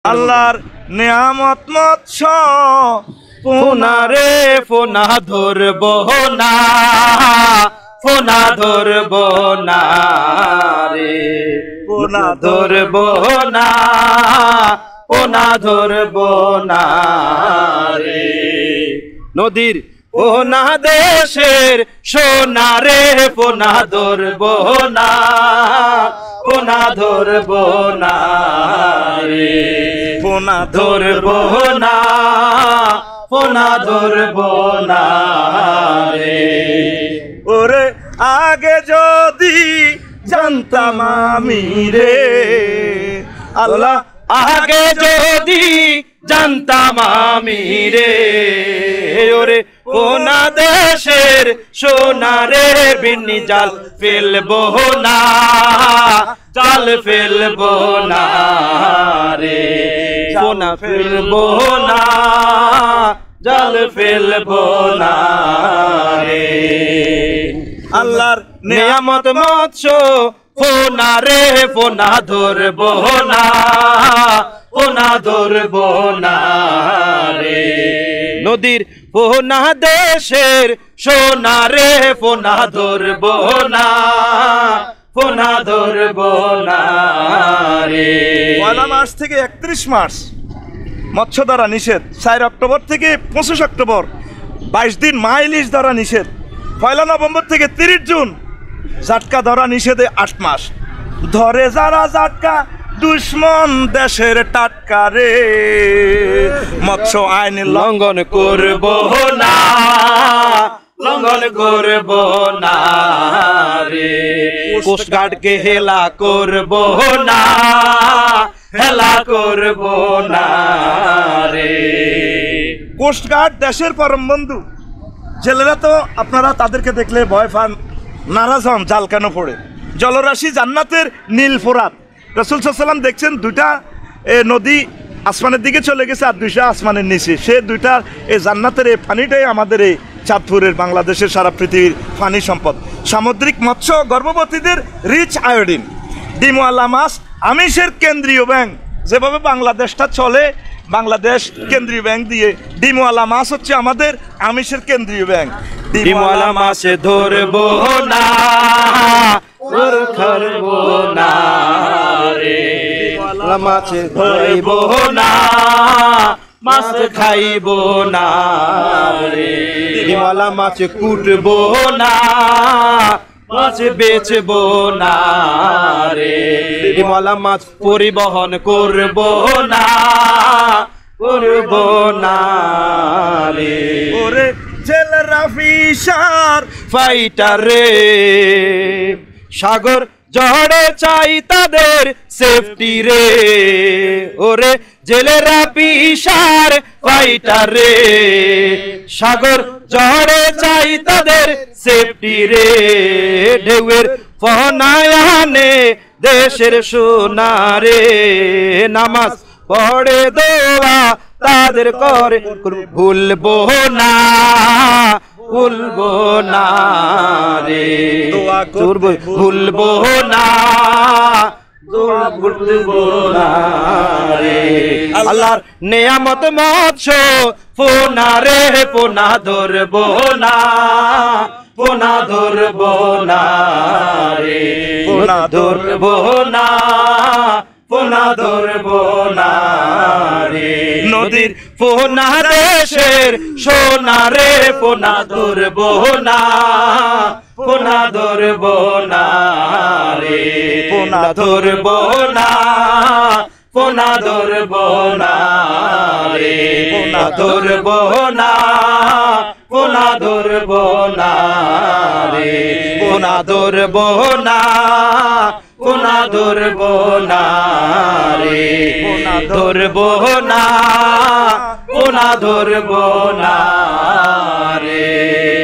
আল্লাহর নিয়ামত মৎস্য ফোনা রে ফোনা ধরব না, ফোনা ধরব না রে, ফোনা ধরব না, ফোনা ধরব না রে। নদীর ফোনা দেশের সোনা রে, ফোনা ধরব না, ফোনা ধরব না রে, ফোনা ধরব না, ফোনা ধরব না রে। ওরে আগে যদি জানতাম আমি রে, আল্লাহ আগে যদি জানতাম আমি রে, ওরে ফোনা দেশের সোনা রে, বিন্নি জাল ফেলবো না, জাল ফেলবো না রে, ফোনা ফেলবো না, জাল ফেলবো না রে। আল্লাহর নিয়ামত মৎস্য ফোনা রে, ফোনা ধরব না, ফোনা ধরব না রে। নদীর ফোনা দেশের সোনা রে, ফোনা ধরব না, ফোনা ধরব না রে। 1 মার্চ থেকে 31 মার্চ মৎস্য ধরা নিষেধ, 4 অক্টোবর থেকে 25 অক্টোবর 22 দিন মা ইলিশ ধরা নিষেধ, 1 নভেম্বর থেকে 30 জুন জাটকা ধরা নিষেধে 8 মাস। ধরে যারা জাটকা দুশ্মন দেশের টাটকা রে, মৎস্য আইন লঙ্ঘন করব না, লঙ্ঘন করব না রে, কোস্টগার্ডকে হেলা করব না, হেলা করব না রে। কোস্টগার্ড দেশের পরম বন্ধু। জেলেরা তো আপনারা তাদেরকে দেখলে ভয় পান, নারাজ হন, জাল কেন পড়ে। জলরাশি জান্নাতের নীল ফোরাত, রাসূল সাল্লাল্লাহু আলাইহি ওয়াসাল্লাম দেখছেন 2টা নদী আসমানের দিকে চলে গেছে আর 2টা আসমানের নিচে, সে 2টা এই জান্নাতের এই পানিটাই আমাদের এই চাঁদপুরের বাংলাদেশের সারা পৃথিবীর পানি সম্পদ। সামুদ্রিক মৎস্য, গর্ভবতীদের রিচ আয়োডিন, ডিমওয়ালা মাছ, আমিষের কেন্দ্রীয় ব্যাংক। যেভাবে বাংলাদেশটা চলে, বাংলাদেশ কেন্দ্রীয় ব্যাংক দিয়ে, ডিমওয়ালা মাছ হচ্ছে আমাদের আমিষের কেন্দ্রীয় ব্যাংক। ডিমওয়ালা মাছ ধরব না, ধরব না রে, ডিমওয়ালা মাছ ধরব না, মাছ খাইব না রে, ডিমওয়ালা মাছ কুটব না, মাছ বেচব না রে, ডিমওয়ালা মাছ পরিবহন করব না, করব না রে। ওরে জেলেরা ফিশার ফাইটার রে, সাগর ঝড়ে চাই তাদের সেফটি রে, ওরে জেলেরা ফিশার ফাইটার রে, সাগর ঝড়ে চাই তাদের সেফটি রে, ঢেউয়ের ফনায়ানে দেশের সোনা রে, নামাজ পড়ে দোয়া তাদের করে, ভুলবো না, ভুলবো না রে, ভুলবো না, ভুলবো না রে। আল্লাহর নিয়ামত মৎস্য ফোনা রে, ফোনা ধরব না, ফোনা ধরব না রে, ফোনা ধরব না, ফোনা ধরব না রে। নদীর ফোনা দেশের সোনা রে, ফোনা ধরব না, ফোনা ধরব না রে, ফোনা ধরব না, ফোনা ধরব না রে, ফোনা ধরব না, ফোনা ধরব না রে, ফোনা ধরব না, ফোনা ধরব না রে, ফোনা ধরব না, ফোনা ধরব না রে।